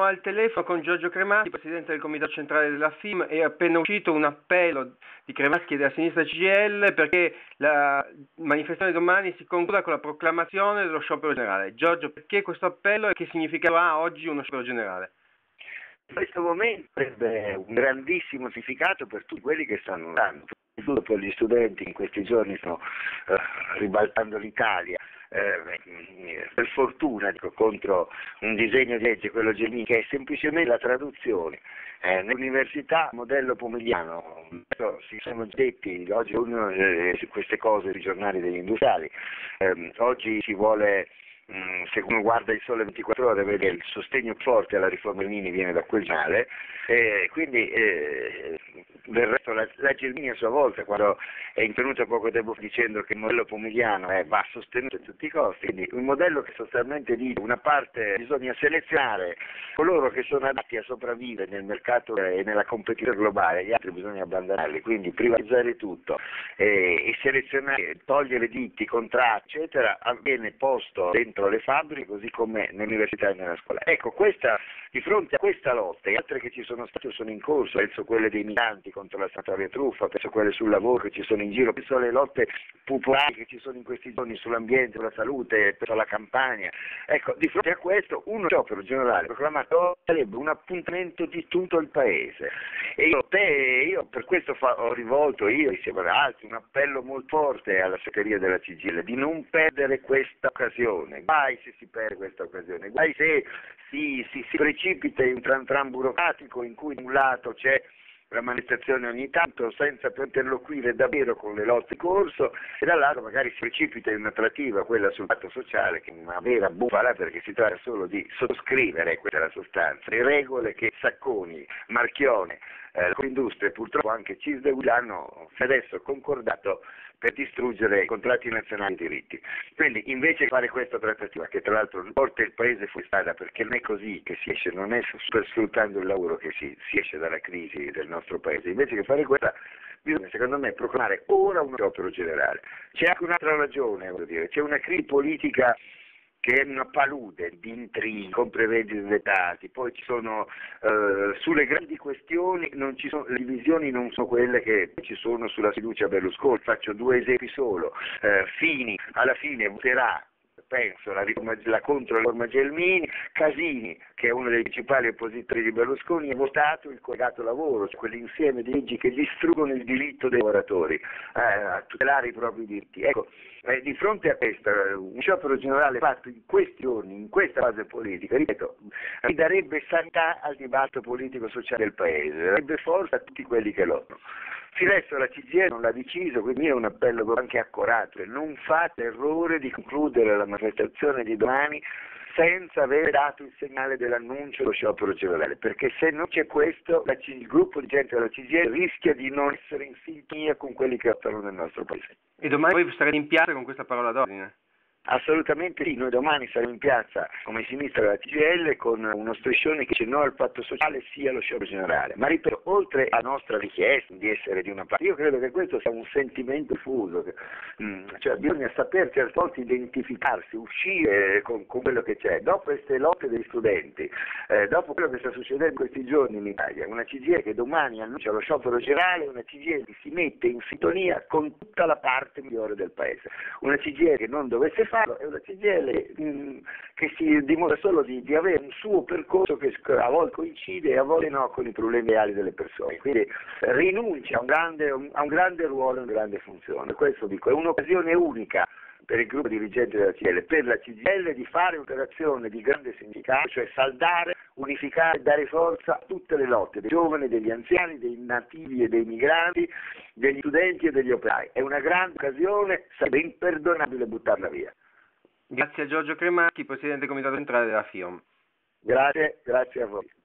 Siamo al telefono con Giorgio Cremaschi, presidente del comitato centrale della FIM. È appena uscito un appello di Cremaschi e della sinistra CGIL perché la manifestazione domani si concluda con la proclamazione dello sciopero generale. Giorgio, perché questo appello e che significato ha oggi uno sciopero generale? In questo momento avrebbe un grandissimo significato per tutti quelli che stanno andando, soprattutto per gli studenti che in questi giorni stanno ribaltando l'Italia. Per fortuna contro un disegno di legge, quello Gelmini, che è semplicemente la traduzione nell'università modello Pomigliano. Si sono detti oggi su queste cose sui giornali degli industriali. Oggi si vuole, se uno guarda il Sole 24 Ore, vede il sostegno forte alla riforma Gelmini viene da quel giornale, quindi del resto la Gelmini a sua volta, quando è intervenuta poco tempo dicendo che il modello Pomigliano va sostenuto a tutti i costi, quindi un modello che sostanzialmente dice una parte bisogna selezionare coloro che sono adatti a sopravvivere nel mercato e nella competizione globale, gli altri bisogna abbandonarli, quindi privatizzare tutto e selezionare, togliere ditti, contratti, eccetera, viene posto dentro le fabbriche così come nell'università e nella scuola. Ecco, di fronte a questa lotta e altre che ci sono state sono in corso, penso quelle dei migranti contro la sanatoria truffa, penso quelle sul lavoro che ci sono in giro, penso alle lotte popolari che ci sono in questi giorni sull'ambiente, sulla salute, penso alla campagna. Ecco, di fronte a questo uno sciopero generale proclamato sarebbe un appuntamento di tutto il paese e io per questo ho rivolto insieme ad altri un appello molto forte alla segreteria della CGIL di non perdere questa occasione. Guai se si perde questa occasione, guai se si precipita in un tran tran burocratico in cui da un lato c'è la manifestazione ogni tanto senza interloquire davvero con le lotte in corso e dall'altro magari si precipita in una trattativa, quella sul patto sociale, che è una vera bufala perché si tratta solo di sottoscrivere, questa è la sostanza, le regole che Sacconi, Marchione, l'industria e purtroppo anche CISL hanno adesso concordato per distruggere i contratti nazionali di diritti. Quindi invece di fare questa trattativa, che tra l'altro porta il paese fuori strada, perché non è così che si esce, non è sfruttando il lavoro che si esce dalla crisi del nostro paese, invece che fare questa bisogna secondo me proclamare ora uno sciopero generale. C'è anche un'altra ragione, voglio dire, c'è una crisi politica che è una palude di intrighi, compravendite dettati, poi ci sono sulle grandi questioni, non ci sono, le divisioni non sono quelle che ci sono sulla fiducia Berlusconi, faccio due esempi solo, Fini alla fine voterà, penso, la contro la riforma Gelmini, Casini, che è uno dei principali oppositori di Berlusconi, ha votato il collegato lavoro, cioè quell'insieme di leggi che distruggono il diritto dei lavoratori a tutelare i propri diritti. Ecco, di fronte a questo, un sciopero generale fatto in questi giorni, in questa fase politica, ripeto, ridarebbe sanità al dibattito politico-sociale del Paese, darebbe forza a tutti quelli che lottano. Adesso la CGIL non l'ha deciso, quindi è un appello anche accorato, non fate l'errore di concludere la manifestazione di domani senza aver dato il segnale dell'annuncio dello sciopero generale, perché se non c'è questo, il gruppo di gente della CGIL rischia di non essere in sintonia con quelli che lottano nel nostro paese. E domani voi starete in piazza con questa parola d'ordine? Assolutamente sì, noi domani saremo in piazza come sinistra della CGIL con uno striscione che dice no al patto sociale sia allo sciopero generale, ma ripeto, oltre alla nostra richiesta di essere di una parte, io credo che questo sia un sentimento diffuso, cioè bisogna saper certe volte identificarsi, uscire con quello che c'è, dopo queste lotte degli studenti, dopo quello che sta succedendo in questi giorni in Italia, una CGIL che domani annuncia lo sciopero generale, una CGIL che si mette in sintonia con tutta la parte migliore del paese, una CGIL che non dovesse farlo, è una CGIL che si dimostra solo di avere un suo percorso che a volte coincide e a volte no con i problemi reali delle persone, quindi rinuncia a un grande ruolo e una grande funzione. Questo dico, è un'occasione unica per il gruppo dirigente della CGIL, per la CGIL di fare un'operazione di grande significato, cioè saldare, unificare, dare forza a tutte le lotte, dei giovani, degli anziani, dei nativi e dei migranti, degli studenti e degli operai. È una grande occasione, sarebbe imperdonabile buttarla via. Grazie a Giorgio Cremaschi, presidente del comitato centrale della FIOM. Grazie a voi.